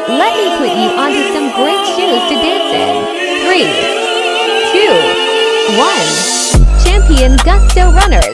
Let me put you onto some great shoes to dance in. 3, 2, 1. Champion Gusto Runners.